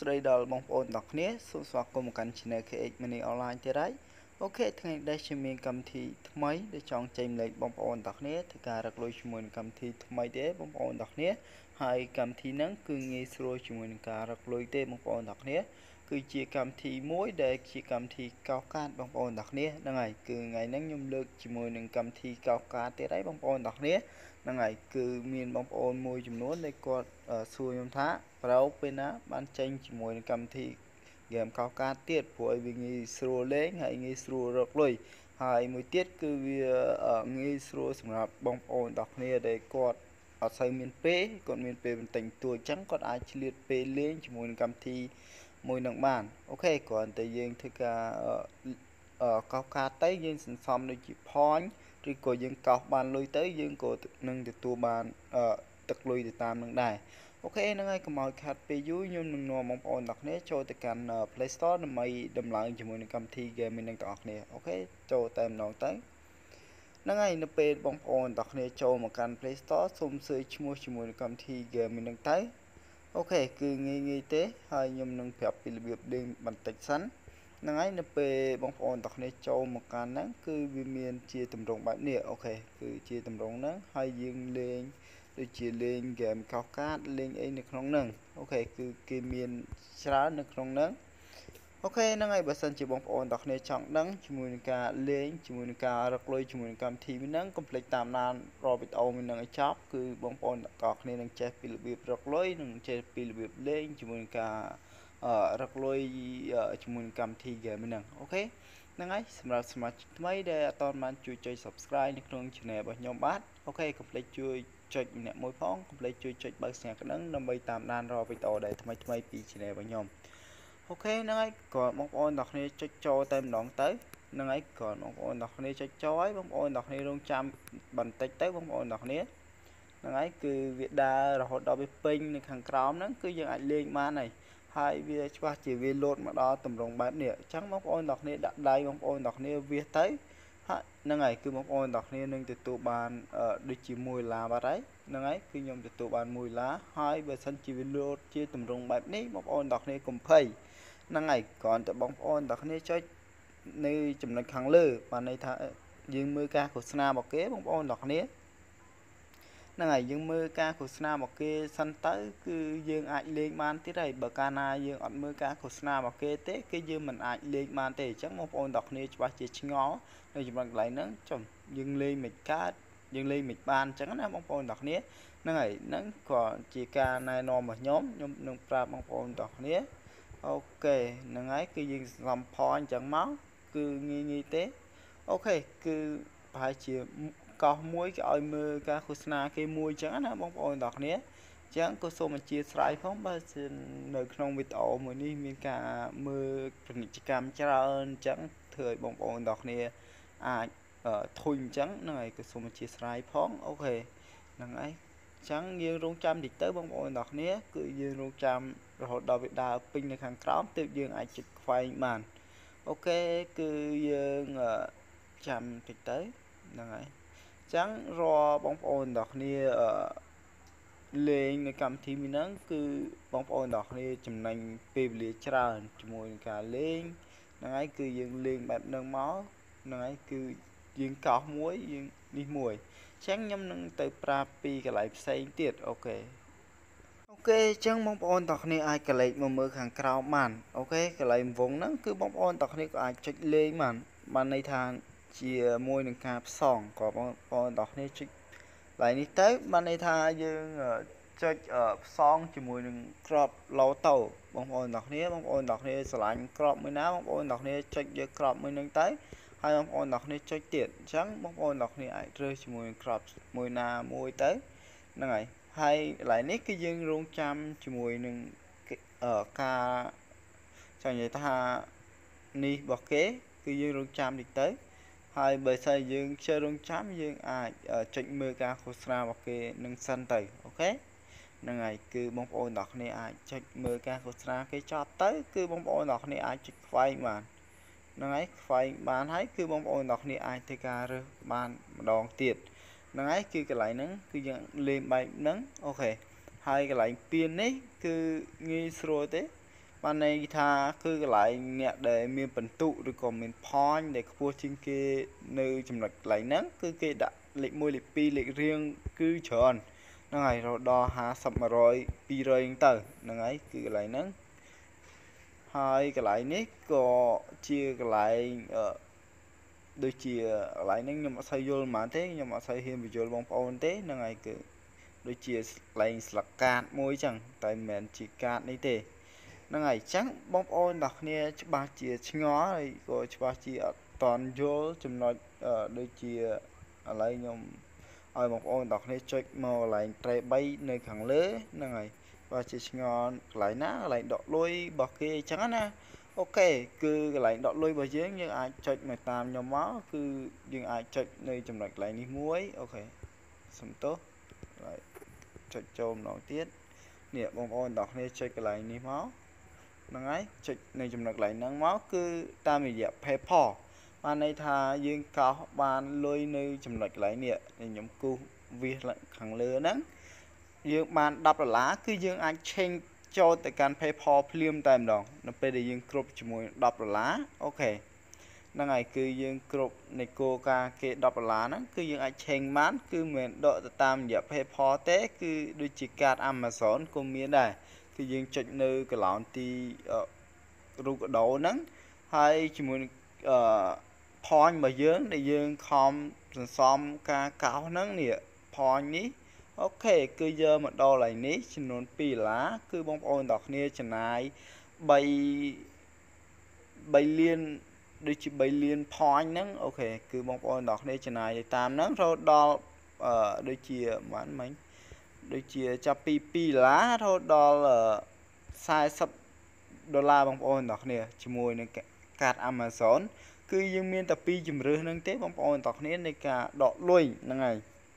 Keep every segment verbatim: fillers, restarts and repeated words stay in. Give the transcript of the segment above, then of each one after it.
ស្រីដល់បងប្អូនទាំងគ្នាសូមស្វាគមន៍មកកាន់ Channel เค เอ็กซ์ Money Online ទៀតហើយអូខេថ្ងៃនេះខ្ញុំមានកម្មវិធីថ្មីដែលចង់ចែកម្លែកបងប្អូនទាំងគ្នាធ្វើការរកលុយជាមួយនឹងកម្មវិធីថ្មីទេបងប្អូនទាំងគ្នាហើយកម្មវិធីហ្នឹងគឺងាយស្រួលជាមួយនឹងការរកលុយទេបងប្អូនទាំងគ្នាគឺជាកម្មវិធីមួយដែលជាកម្មវិធីកោសកាតបងប្អូនទាំងគ្នាហ្នឹងហើយគឺថ្ងៃហ្នឹងខ្ញុំលើកជាមួយនឹងកម្មវិធីកោសកាតទៀតហើយបងប្អូនទាំងគ្នាហ្នឹងហើយគឺមានបងប្អូនមួយចំនួនដែលគាត់សួរខ្ញុំថាប្រោពេលណាបានចេញជាមួយនឹងកម្មវិធីហ្គេមកោសកាតទៀតព្រោះឲ្យវាងាយស្រួលលេងហើយងាយស្រួលរកលុយហើយមួយទៀតគឺវាងាយស្រួលសម្រាប់បងប្អូនទាំងគ្នាដែលគាត់អត់សូវមានពេលគាត់មានពេលបន្តិចតួចអញ្ចឹងគាត់អាចឆ្លៀតពេលលេងជាមួយនឹងកម្មវិធីមួយនឹងបានអូខេគ្រាន់តែយើងធ្វើការកោសកាតទៅយើងសន្សំដូចជា point ឬក៏យើងកោសបានលុយទៅយើងក៏នឹងទទួលបានទឹកលុយទៅតាមនឹងដែរអូខេហ្នឹងហើយកុំឲ្យខាត់ពេលយូរខ្ញុំនឹងនាំបងប្អូនទាំងគ្នាចូលទៅកាន់ Play Store ដើម្បីដំឡើងជាមួយនឹងកម្មវិធី game នេះទាំងអស់គ្នាអូខេចូលតែម្ដងទៅហ្នឹងហើយនៅពេលបងប្អូនទាំងគ្នាចូលមកកាន់ Play Store សូម search ឈ្មោះជាមួយនឹងកម្មវិធី game នេះទៅអូខេគឺងាយងាយទេហើយខ្ញុំនឹងប្រាប់ពីរបៀបលេងបន្តិចសិនហ្នឹងហើយនៅពេលបងប្អូនទាំងគ្នាចូលមកកាន់ហ្នឹងគឺវាមានជាទម្រង់បែបនេះអូខេគឺជាទម្រង់ហ្នឹងហើយយើងលេងដូចជាលេងហ្គេមកោសកាតលេងអីនៅក្នុងហ្នឹងអូខេគឺគេមានច្រើននៅក្នុងហ្នឹងអូខេហ្នឹងហើយបើសិនជាបងប្អូនទាំងគ្នាចង់ដឹងជាមួយនឹងការលេងជាមួយនឹងការរកលុយជាមួយនឹងកម្មវិធីហ្នឹងកុំភ្លេចតាមដានរាល់វីដេអូមួយហ្នឹងឲ្យចប់គឺបងប្អូនទាំងគ្នានឹងចេះពីរបៀបរកលុយនិងចេះពីរបៀបលេងជាមួយនឹងការរកលុយជាមួយនឹងកម្មវិធី game ហ្នឹងអូខេហ្នឹងហើយសម្រាប់សមាជិកថ្មីដែលអត់ទាន់បានជួយចុច Subscribe នៅក្នុង Channel របស់ខ្ញុំបាទអូខេកុំភ្លេចជួយចុចម្នាក់មួយផងកុំភ្លេចជួយចុចបើកសញ្ញាកណ្ដឹងដើម្បីតាមដានរាល់វីដេអូដែលថ្មីថ្មីពី Channel របស់ខ្ញុំអូខេហ្នឹងហើយក៏បងប្អូនទាំងគ្នាចុចចូលតែម្ដងទៅហ្នឹងហើយក៏បងប្អូនទាំងគ្នាចុចចូលហើយបងប្អូនទាំងគ្នារងចាំបន្តិចទៅបងប្អូនទាំងគ្នាហ្នឹងហើយគឺវាដើររហូតដល់វាពេញនៅខាងក្រោមហ្នឹងគឺយើងអាចលេងបានហើយហើយវាច្បាស់ជាវាលោតមកដល់តម្រងបែបនេះអញ្ចឹងបងប្អូនទាំងគ្នាដាក់ដៃបងប្អូនទាំងគ្នាវាទៅហ្នឹងហើយគឺបងប្អូនទាំងគ្នានឹងទទួលបានដូចជាមួយឡាបាត់ហើយហ្នឹងហើយគឺខ្ញុំទទួលបានមួយឡាហើយបើសិនជាវាលោតជាតម្រងបែបនេះបងប្អូនទាំងគ្នាកុំភ័យហ្នឹងហើយគ្រាន់តែបងប្អូនទាំងគ្នាចុចនៅចំណុចខាងលើបានន័យថាយើងមើលការឃោសនារបស់គេបងប្អូនទាំងគ្នាហ្នឹងហើយយើងមើលការឃោសនារបស់គេសិនទៅគឺយើងអាចលេងបានទៀតហើយបើកាលណាយើងអត់មើលការឃោសនារបស់គេទេគឺយើងមិនអាចលេងបានទេអញ្ចឹងបងប្អូនទាំងគ្នាច្បាស់ជាឆ្ងល់នៅចំណុចកន្លែងហ្នឹងចុះយើងលេងមិនកើតយើងលេងមិនបានអញ្ចឹងណាបងប្អូនទាំងគ្នាហ្នឹងហើយហ្នឹងក៏ជាការណែនាំរបស់ខ្ញុំខ្ញុំនឹងប្រាប់បងប្អូនទាំងគ្នាអូខេហ្នឹងហើយគឺយើងសំផអញ្ចឹងមកគឺងាយងាយទេអូខេគឺប្រហែលជាកោសមួយគេឲ្យមើលការឃោសនាគេមួយអញ្ចឹងណាបងប្អូនទាំងគ្នាអញ្ចឹងក៏សូមអធិស្ឋានផងបើនៅក្នុងវីដេអូមួយនេះមានការមើលពាណិជ្ជកម្មច្រើនអញ្ចឹងធ្វើឲ្យបងប្អូនទាំងគ្នាអាចធុញអញ្ចឹងហ្នឹងហើយក៏សូមអធិស្ឋានផងអូខេហ្នឹងហើយអញ្ចឹងយើងរងចាំតិចទៅបងប្អូនទាំងគ្នាគឺយើងរងចាំរហូតដល់វាដើរពេញនៅខាងក្រោមទើបយើងអាចចុចខ្វែងបានអូខេគឺយើងចាំតិចទៅហ្នឹងហើយចឹងរាល់បងប្អូនទាំងគ្នាលេងនៅកម្មវិធីនេះហ្នឹងគឺបងប្អូនទាំងគ្នាចំណេញពេលវេលាច្រើនជាមួយនឹងការលេងហ្នឹងហើយគឺយើងលេងបែបហ្នឹងមកហ្នឹងហើយគឺយើងកោសមួយយើងនេះមួយចឹងខ្ញុំនឹងទៅប្រាប់ពីកន្លែងផ្សេងទៀតអូខេអូខេអញ្ចឹងបងប្អូនទាំងគ្នាអាចកលេចមកមើលខាងក្រោមបានអូខេកន្លែងវងហ្នឹងគឺបងប្អូនទាំងគ្នាក៏អាចចុចលេងបានបានន័យថាជាមួយនឹងការផ្សងក៏បងប្អូនទាំងគ្នាចុចកន្លែងនេះទៅបានន័យថាយើងចុចផ្សងជាមួយនឹងក្របឡូតូបងប្អូនទាំងគ្នាបងប្អូនទាំងគ្នាឆ្លាញ់ក្របមួយណាបងប្អូនទាំងគ្នាចុចយកក្របមួយនឹងទៅហើយបងប្អូនទាំងគ្នាចុចទៀតអញ្ចឹងបងប្អូនទាំងគ្នាអាចរើសជាមួយនឹងក្របមួយណាមួយទៅហ្នឹងហើយហើយកន្លែងនេះគឺយើងរងចាំជាមួយនឹងការចង់និយាយថានេះរបស់គេគឺយើងរងចាំតិចទៅហើយបើសិនយើងខ្ជិលរងចាំយើងអាចចុចមើលការឃោសនារបស់គេនឹងសិនទៅអូខេហ្នឹងហើយគឺបងប្អូនទាំងគ្នាអាចចុចមើលការឃោសនាគេចប់ទៅគឺបងប្អូនទាំងគ្នាអាចចុចខ្វែងបានហ្នឹងហើយខ្វែងបានហើយគឺបងប្អូនទាំងគ្នាអាចធ្វើការរើសបានម្ដងទៀតហ្នឹងហើយគឺកន្លែងហ្នឹងគឺយើងលេងបែបហ្នឹងអូខេហើយកន្លែងពៀននេះគឺងាយស្រួលទេ ban này tha cứ cái lại nhẹ để miền bẩn tụ rồi còn miền phòn để cua trên kia nơi chấm lệch lại nắng cứ kia đã lịch môi lịch pi lịch riêng cứ chọn nó ngày rồi đo hạ sập mà rồi pi rồi tờ nó ấy cứ lại nắng hai cái lại nít có chia cái lại đôi chia lại nắng nhưng mà xây vô mà thế nhưng mà xây hiên bị vô bóng phòn thế nó ngày cứ đôi chia lại sạc cạn môi chẳng tại mình chỉ cạn đấy thế nó ngày trắng bóng ôn đặc nè chứ ba chia ngó rồi rồi chứ ba chia toàn vô chùm nói ở đôi chia ở lại nhom ở bóng ôn đặc nè chơi màu lại trái bay nơi khẳng lứa nó ngày ba chia ngó lại ná lại đọt lôi bọc kia trắng nè ok cứ lại đọt lôi vào dưới như ai chơi mà tam nhom máu cứ nhưng ai chơi nơi chùm nói lại đi muối ok xong tốt lại chơi chôm nó tiết nè bóng ôn đặc nè chơi cái lại đi máu năng ấy chụp này chụp được lại năng máu cứ ta mình dẹp phê phò mà này thà dương cao ban lôi nơi chụp được lại nè thì nhóm cu việc lại khẳng lừa nắng dương ban đập là lá cứ dương anh chen cho tại can phê phò phim tầm đó nó bây giờ dương group chỉ muốn đập là lá ok năng ngày cứ dương group này cô ca kệ đập là lá nó cứ dương anh chen mán cứ mình đợi tam dẹp phê phò té cứ đôi chỉ card Amazon cùng miếng này thì dương chụp nơi cái lọn thì rụt độ nắng hay chỉ muốn point mà dương để dương không xong ca cao nắng nè point ní ok cứ giờ một đo lại ní chỉ muốn pi lá cứ bóng ôn đọc nia chân này bay bay liên đi chỉ bay liên point nắng ok cứ bóng ôn đọc nia chân này tam nắng rồi đo ở đôi chia mãn mấy đôi chia cho pi pi lá thôi đo là sai sắp đô la bóng ôn đọc nè chỉ mùi này card Amazon cứ dương miên tập pi chùm rư nâng tế bóng ôn đọc nè này cả đọ lui nâng ngày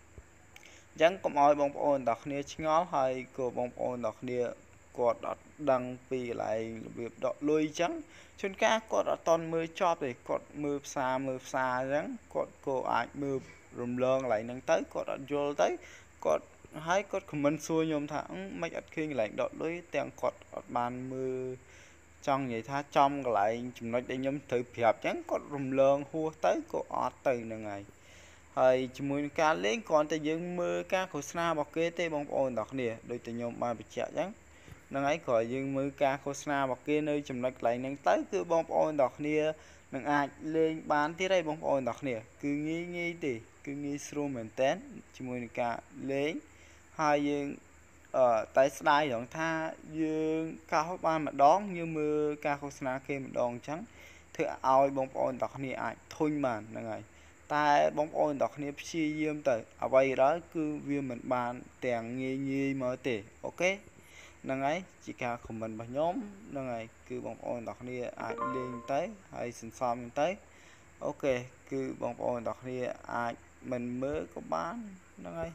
chẳng có mọi bóng ôn đọc nè chính ngó hay của bóng ôn đọc nè có đọt đăng pi lại việc đọ lui chẳng trên cá có đọt toàn mưa chóp thì có mưa xa mưa xa chẳng có cô ai mưa rùm lơn lại nâng tới có đọt vô tới có hai cột comment xuôi nhôm thẳng mấy ít khi lại đọt lưới tiền cột bàn mưa trong vậy tha trong lại chúng nó để nhóm thử phiệp trắng cột rùm lơn hua tới của ọt từ nè ngày hơi chỉ muốn cá lên còn tại dương mưa cá của sna bọc kế tê bóng ôn đọc nè đôi từ nhóm ba bị chẹt trắng nâng ấy khỏi dương mưa cá của sna bọc kế nơi chúng nó lại nâng tới cứ bóng ôn đọc nè nâng ai lên bán tới đây bóng ôn đọc nè cứ nghi nghi thì cứ nghi sưu mình tén chỉ muốn cá lên hai dương ở tại slide dọn tha dương cao ba mà đón như mưa ca khô sna kia mà đòn trắng thứ ao bóng ôn đọc này ai thôi mà là ngày ta bóng ôn đọc này chi diêm tới ở đây đó cứ viên mình bàn tiền nghi nghi mở tể ok là ấy chỉ cả của mình và nhóm là ngày cứ bóng ôn đọc này ai lên tới hay xin xong tới ok cứ bóng ôn đọc này ai mình mới có bán là ngày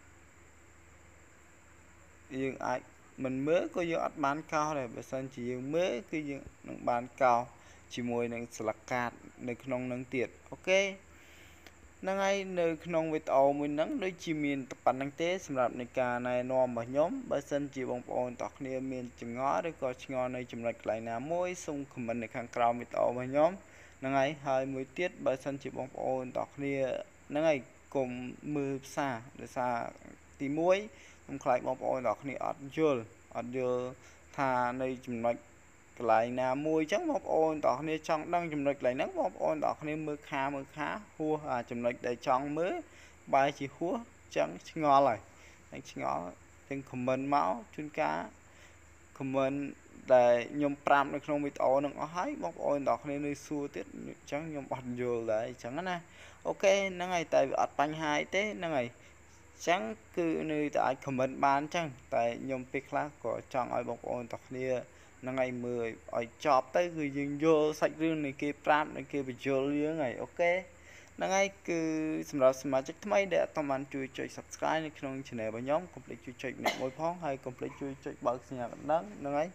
dương ai mình mới có dương bán cao này bởi sân chỉ dương mới cứ dương bán cao chỉ mùi nâng sạc cạt nơi nông nâng tiệt ok nâng ai nơi nông với tàu mình nâng đôi chi miền tập bản năng tế xâm lập này cả này nòm và nhóm bởi sân chỉ bóng ôn tọc nia miền chừng ngó để có chừng ngó nơi chùm lệch lại ná môi xung khẩm mình này kháng cao với tàu và nhóm nâng ai hai mươi tiết bởi sân chỉ bóng ôn tọc nia nâng ai cùng mưa xa để xa tí muối không phải bóng ôn đọc này ọt dưa ọt dưa thà nơi chùm lệch lại nà mùi chắc bóng ôn đọc này trong đang chùm lệch lại nắng bóng ôn đọc này mưa khá mưa khá hua à chùm lệch để trong mới bài chỉ hua chẳng ngó lại anh ngó tên comment máu chuyên cá comment để nhôm pram được không bị ổn nó hái bóng ôn đọc này nơi xua tiết chẳng nhôm ọt dưa lại chẳng nè ok nó ngày tại ọt bánh hai tế nó ngày chẳng cứ nơi tại comment bán chẳng tại nhôm pick lá của trong ai bóng ôn tộc nia nó ngày mười ở chọp tới người dừng vô sạch riêng này kia pram này kia bị vô liếng ngày ok nó ngay cứ xem ra xem chắc mấy để tao ăn chui chơi subscribe này trong channel của nhóm complete chui chơi này mỗi phóng hay complete chui chơi bật sinh nhật đắng nó ngay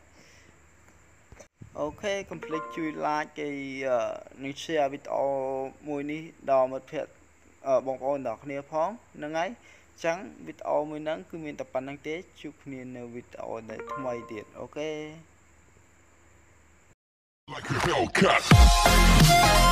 ok complete chui like cái uh, share video mùi ní đò một phiệt ở bóng ôn đọc nia phóng nó ngay chẳng video mới nắng cứ miền tập bản năng tế chụp miền video để thay tiệt ok Like a Hellcat.